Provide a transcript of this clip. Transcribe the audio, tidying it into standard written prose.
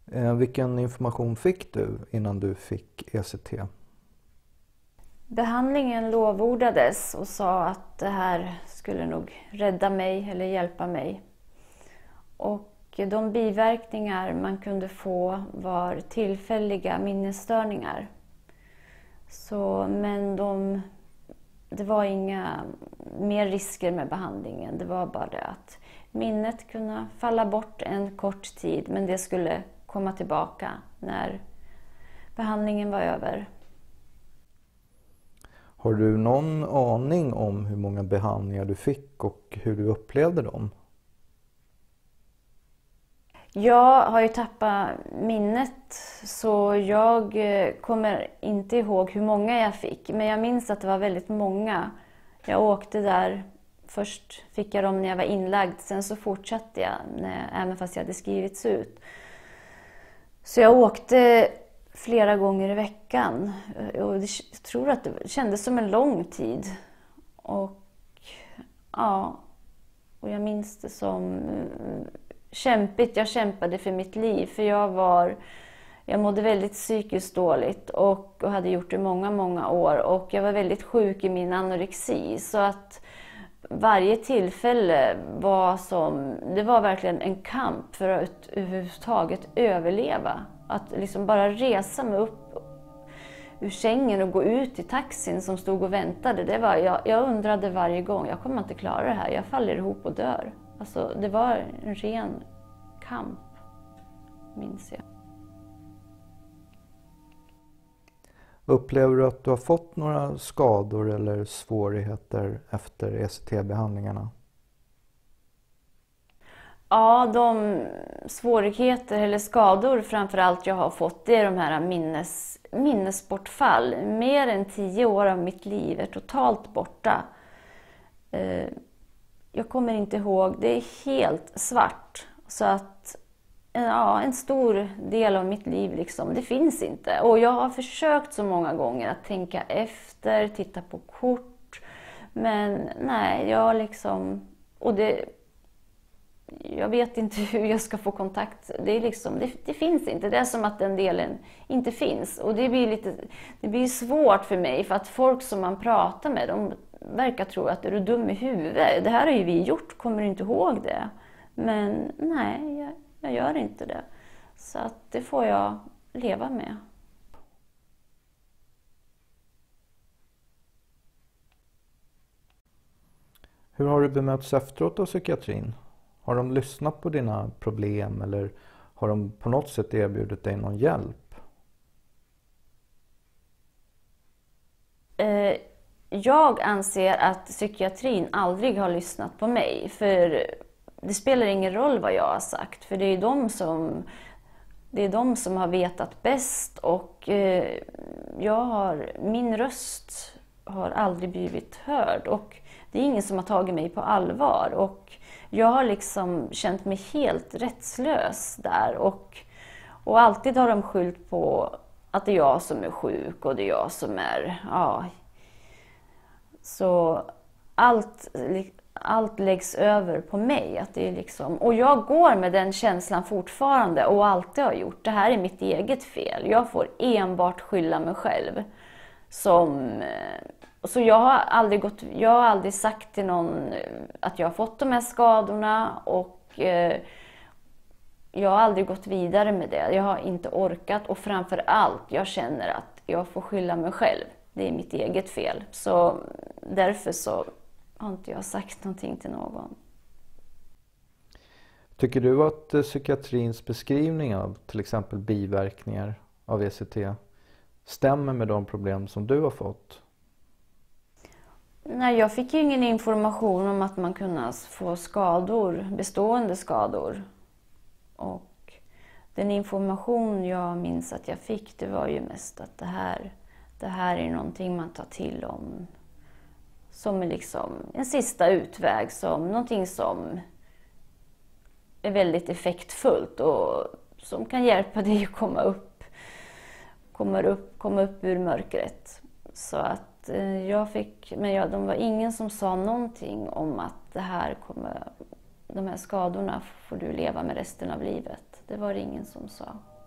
Vilken information fick du innan du fick ECT? Behandlingen lovordades och sa att det här skulle nog rädda mig eller hjälpa mig. Och de biverkningar man kunde få var tillfälliga minnesstörningar. Men det var inga mer risker med behandlingen. Det var bara det att minnet kunde falla bort en kort tid, men det skulle komma tillbaka när behandlingen var över. Har du någon aning om hur många behandlingar du fick och hur du upplevde dem? Jag har ju tappat minnet, så jag kommer inte ihåg hur många jag fick. Men jag minns att det var väldigt många. Jag åkte där, först fick jag dem när jag var inlagd, sen så fortsatte jag även fast jag hade skrivits ut. Så jag åkte flera gånger i veckan och jag tror att det kändes som en lång tid. Och jag minns det som kämpigt. Jag kämpade för mitt liv, för jag mådde väldigt psykiskt dåligt och hade gjort det många år, och jag var väldigt sjuk i min anorexi, så att varje tillfälle det var verkligen en kamp för att överhuvudtaget överleva. Att liksom bara resa mig upp ur sängen och gå ut i taxin som stod och väntade. Jag undrade varje gång, jag kommer inte klara det här, jag faller ihop och dör. Alltså, det var en ren kamp, minns jag. Upplever du att du har fått några skador eller svårigheter efter ECT-behandlingarna? Ja, de svårigheter eller skador framförallt jag har fått, det är de här minnesbortfall. Mer än 10 år av mitt liv är totalt borta. Jag kommer inte ihåg, det är helt svart. Så att en stor del av mitt liv liksom, det finns inte. Och jag har försökt så många gånger att tänka efter, titta på kort. Men nej, jag vet inte hur jag ska få kontakt. Det finns inte. Det är som att den delen inte finns. Och det blir svårt för mig, för att folk som man pratar med, de verkar tro att är du dum i huvudet. Det här har ju vi gjort, kommer du inte ihåg det? Men nej, jag gör inte det. Så att det får jag leva med. Hur har du bemötts efteråt av psykiatrin? Har de lyssnat på dina problem eller har de på något sätt erbjudit dig någon hjälp? Jag anser att psykiatrin aldrig har lyssnat på mig, för det spelar ingen roll vad jag har sagt, för det är de som har vetat bäst, och min röst har aldrig blivit hörd, och det är ingen som har tagit mig på allvar, och jag har liksom känt mig helt rättslös där, och alltid har de skyllt på att det är jag som är sjuk och det är jag som är, så allt läggs över på mig, att det är liksom, och jag går med den känslan fortfarande och alltid har gjort. Det här är mitt eget fel. Jag får enbart skylla mig själv. Så jag har aldrig sagt till någon att jag har fått de här skadorna, och jag har aldrig gått vidare med det. Jag har inte orkat, och framför allt jag känner att jag får skylla mig själv. Det är mitt eget fel. Så därför så har inte jag sagt någonting till någon. Tycker du att psykiatrins beskrivning av till exempel biverkningar av ECT stämmer med de problem som du har fått? Nej, jag fick ju ingen information om att man kunde få skador, bestående skador. Och den information jag minns att jag fick, det var ju mest att det här är någonting man tar till om, som är liksom en sista utväg, som någonting som är väldigt effektfullt och som kan hjälpa dig att komma upp ur mörkret. Så att de var ingen som sa någonting om att de här skadorna får du leva med resten av livet. Det var det ingen som sa.